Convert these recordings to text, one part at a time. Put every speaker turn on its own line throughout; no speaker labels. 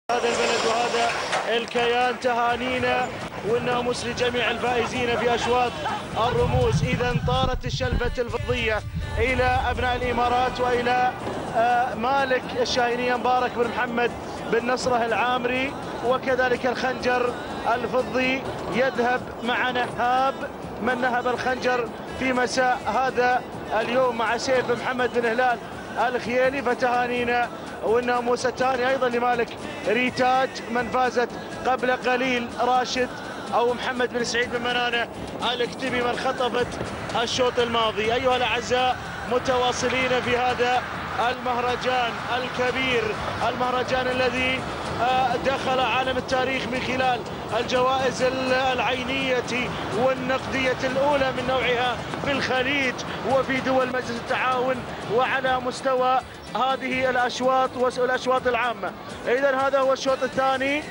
هذا البلد وهذا الكيان تهانينا والناموس لجميع الفائزين في أشواط الرموز. إذا طارت الشلبة الفضية إلى أبناء الإمارات وإلى مالك الشاهينية مبارك بن محمد بن نصره العامري، وكذلك الخنجر الفضي يذهب مع نهاب من نهب الخنجر في مساء هذا اليوم مع سيف بن محمد بن هلال الخيالي. فتهانينا والناموس الثاني أيضا لمالك ريتاج من فازت قبل قليل راشد أو محمد بن سعيد بن منانة الكتبي من خطفت الشوط الماضي. أيها الأعزاء متواصلين في هذا المهرجان الكبير، المهرجان الذي دخل عالم التاريخ من خلال الجوائز العينية والنقدية الأولى من نوعها في الخليج وفي دول مجلس التعاون وعلى مستوى هذه الأشواط والأشواط العامة. إذن هذا هو الشوط الثاني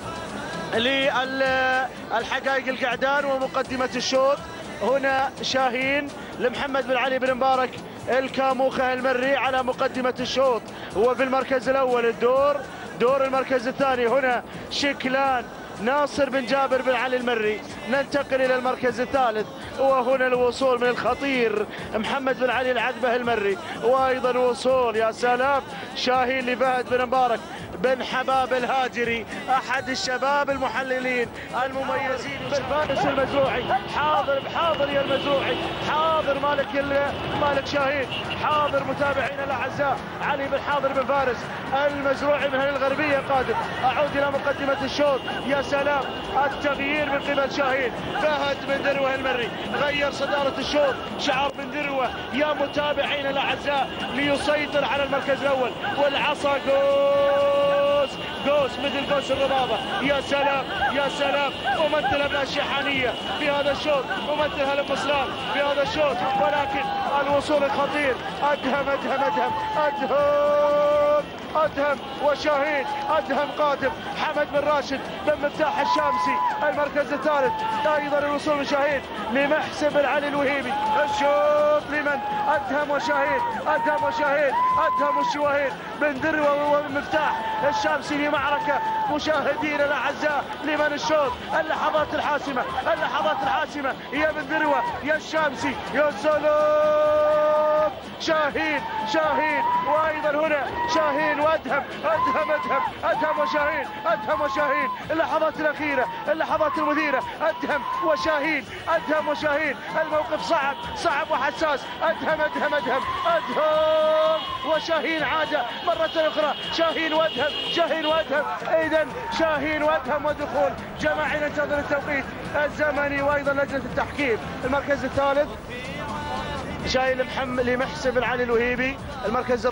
للحقائق القعدان ومقدمة الشوط. هنا شاهين لمحمد بن علي بن مبارك الكاموخة المري على مقدمة الشوط، هو في المركز الأول. دور المركز الثاني هنا شكلان ناصر بن جابر بن علي المري. ننتقل إلى المركز الثالث وهنا الوصول من الخطير محمد بن علي العذبة المري، وأيضا وصول يا سلام شاهين لفهد بن مبارك بن حباب الهاجري أحد الشباب المحللين المميزين. بالفارس المزروعي حاضر يا المزروعي، حاضر مالك شاهين، حاضر متابعينا الأعزاء علي بن حاضر بن فارس المزروعي من الغربية قادم. أعود إلى مقدمة الشوط، يا سلام التغيير من قبل شاهين. فهد بن دروة المري غير صدارة الشوط، شعر بن دروة يا متابعينا الأعزاء ليسيطر على المركز الأول، والعصا قوس مثل قوس الربابة. يا سلام ممثل ابناء الشيحانية في هذا الشوط، ممثل هلم مصران في هذا الشوط، ولكن الوصول الخطير أدهم وشاهين أدهم قادم. حمد بن راشد بن مفتاح الشامسي المركز الثالث. أيضا الوصول من شاهين لمحسن بن علي الوهيبي. الشوط لمن؟ أدهم وشاهين أدهم والشواهين بن دروة ومفتاح الشامسي في معركة مشاهدينا الأعزاء لمن الشوط. اللحظات الحاسمة يا بن دروة يا الشامسي يا سلام. شاهين وأيضا هنا شاهين وأدهم وشاهين اللحظات الأخيرة، اللحظات المثيرة. أدهم وشاهين الموقف صعب وحساس. أدهم وشاهين عاد مرة أخرى. شاهين وأدهم إذن شاهين وأدهم ودخول جماعي. ننتظر التوقيت الزمني وأيضا لجنة التحكيم. المركز الثالث شاهين لمحسن بن علي الوهيبي. المركز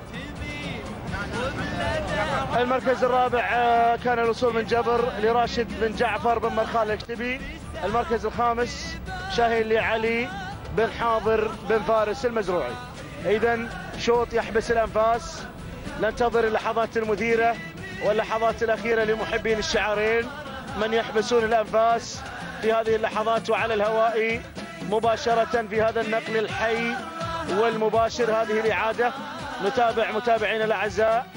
الرابع كان الوصول من جبر لراشد بن جعفر بن مرخان الكتبي. المركز الخامس شاهين لعلي بن حاضر بن فارس المزروعي. إذن شوط يحبس الأنفاس. ننتظر اللحظات المثيرة واللحظات الأخيرة لمحبين الشعارين، من يحبسون الأنفاس في هذه اللحظات وعلى الهواء مباشرة في هذا النقل الحي والمباشر. هذه الإعادة نتابع متابعينا الأعزاء.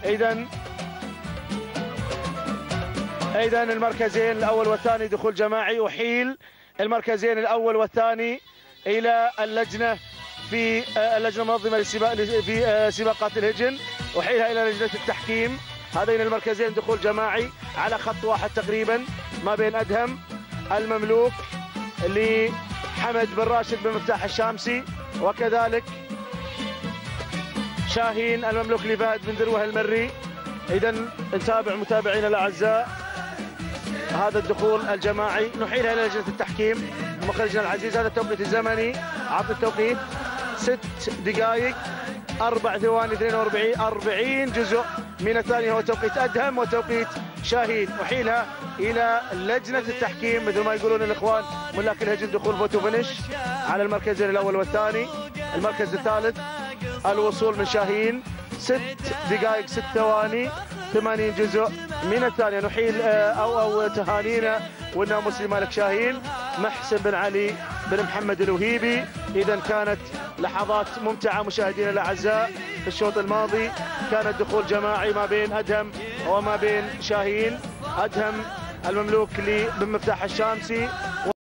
إذن المركزين الأول والثاني دخول جماعي. أحيل المركزين الأول والثاني إلى اللجنة في اللجنة المنظمة في سباقات الهجن، أحيلها إلى لجنة التحكيم. هذين المركزين دخول جماعي على خط واحد تقريبا ما بين أدهم المملوك لحمد بن راشد بن مفتاح الشامسي، وكذلك شاهين المملوك لفهد بن دروة المري. إذن نتابع متابعينا الأعزاء هذا الدخول الجماعي. نحيلها إلى لجنة التحكيم. مخرجنا العزيز هذا التوقيت الزمني، عطنا التوقيت 6 دقائق 4 ثواني 42 40 جزء من الثانية هو توقيت أدهم وتوقيت شاهين. أحيلها إلى لجنة التحكيم مثل ما يقولون الإخوان ملاك الهجن. دخول فوتو فينش على المركزين الأول والثاني. المركز الثالث الوصول من شاهين 6 دقائق 6 ثواني 80 جزء من الثانية. نحيل أو تهانينا والناموس لمالك شاهين محسن بن علي بن محمد الوهيبي. إذا كانت لحظات ممتعة مشاهدينا الأعزاء. في الشوط الماضي كان الدخول جماعي ما بين أدهم وما بين شاهين. أدهم المملوك لبن مفتاح الشامسي.